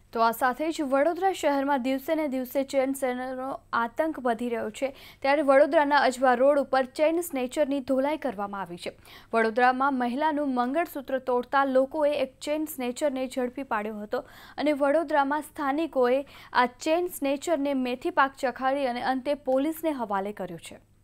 તો આ સાથે જ વડોદરા શહેરમાં દિવસે ને દિવસે ચેઇન સ્નેચરનો આતંક વધી રહ્યો છે। ત્યારે વડોદરાના અજવા રોડ ઉપર ચેઇન સ્નેચરની ધોલાઈ કરવામાં આવી છે। વડોદરામાં મહિલાનું મંગળસૂત્ર તોડતા લોકોએ એક ચેઇન સ્નેચરને ઝડપી પાડ્યો હતો અને વડોદરામાં સ્થાનિકોએ આ ચેઇન સ્નેચરને મેથી પાક ચખાડી અને અંતે પોલીસને હવાલે કર્યો છે।